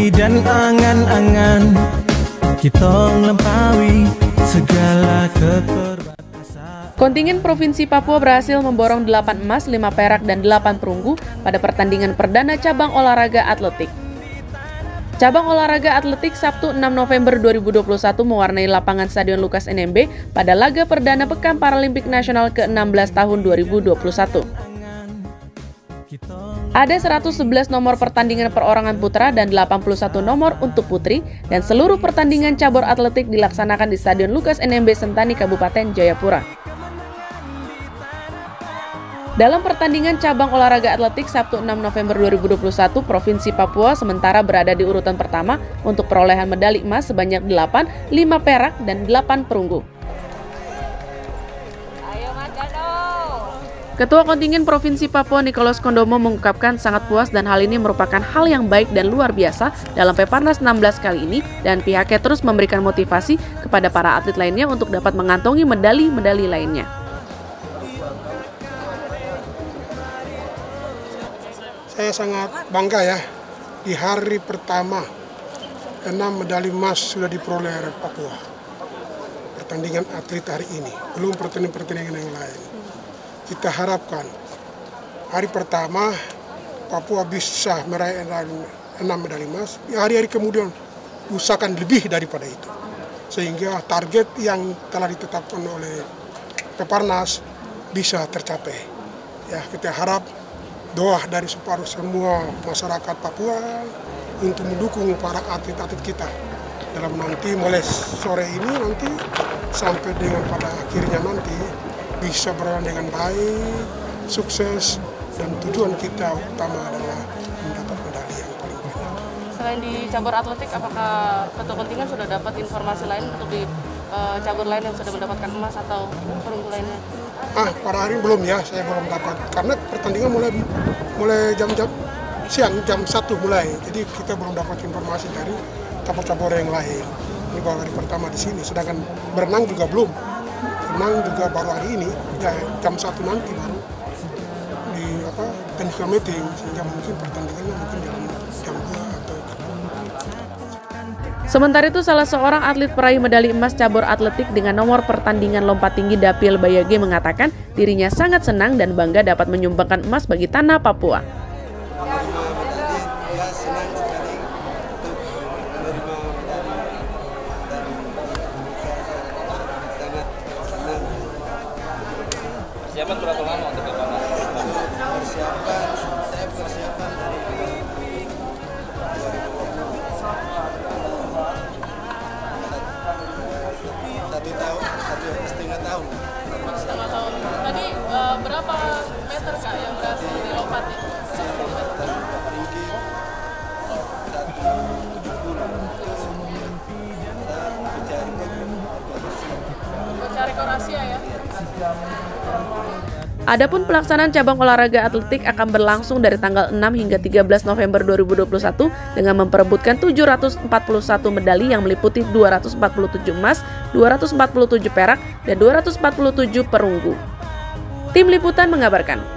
mimpi dan angan-angan, kita ngelampaui segala keterbatasan. Kontingen Provinsi Papua berhasil memborong 8 emas, 5 perak, dan 8 perunggu pada pertandingan perdana cabang olahraga atletik. Cabang olahraga atletik Sabtu 6 November 2021 mewarnai lapangan Stadion Lukas NMB pada laga perdana Pekan Paralimpik Nasional ke-16 tahun 2021. Ada 111 nomor pertandingan perorangan putra dan 81 nomor untuk putri, dan seluruh pertandingan cabur atletik dilaksanakan di Stadion Lukas NMB Sentani, Kabupaten Jayapura. Dalam pertandingan cabang olahraga atletik Sabtu 6 November 2021, Provinsi Papua sementara berada di urutan pertama untuk perolehan medali emas sebanyak 8, 5 perak, dan 8 perunggu. Ketua Kontingen Provinsi Papua Nicholas Kondomo mengungkapkan sangat puas dan hal ini merupakan hal yang baik dan luar biasa dalam Peparnas 16 kali ini, dan pihaknya terus memberikan motivasi kepada para atlet lainnya untuk dapat mengantongi medali-medali lainnya. Saya sangat bangga ya, di hari pertama 6 medali emas sudah diperoleh oleh Papua. Pertandingan atlet hari ini, belum pertandingan yang lain. Kita harapkan hari pertama Papua bisa meraih 6 medali emas, hari-hari kemudian usahakan lebih daripada itu. Sehingga target yang telah ditetapkan oleh Peparnas bisa tercapai. Ya, kita harap doa dari separuh semua masyarakat Papua untuk mendukung para atlet-atlet kita dalam nanti mulai sore ini nanti sampai dengan pada akhirnya nanti bisa berjalan dengan baik, sukses, dan tujuan kita utama adalah mendapat medali yang paling banyak. Selain di cabur atletik, apakah ketua kontingen sudah dapat informasi lain untuk di cabur lain yang sudah mendapatkan emas atau perunggu lainnya? Pada hari ini belum ya, saya belum dapat karena pertandingan mulai jam-jam siang, jam 1 mulai. Jadi kita belum dapat informasi dari cabur-cabur yang lain. Ini baru hari pertama di sini, sedangkan berenang juga belum. Berenang juga baru hari ini, ya, jam 1 nanti baru di technical meeting, sehingga mungkin pertandingannya mungkin dalam jam 2 atau. Sementara itu, salah seorang atlet peraih medali emas cabur atletik dengan nomor pertandingan lompat tinggi Dapil Bayage mengatakan dirinya sangat senang dan bangga dapat menyumbangkan emas bagi tanah Papua. Persiapan berapa lama untuk Peparnas? Saya persiapan dari 1,5 tahun. Setengah tahun. Tadi berapa meter Kak yang berhasil dilompatin? Tinggi 170. Mencari Asia ya. Adapun pelaksanaan cabang olahraga atletik akan berlangsung dari tanggal 6 hingga 13 November 2021 dengan memperebutkan 741 medali yang meliputi 247 emas, 247 perak, dan 247 perunggu. Tim Liputan mengabarkan.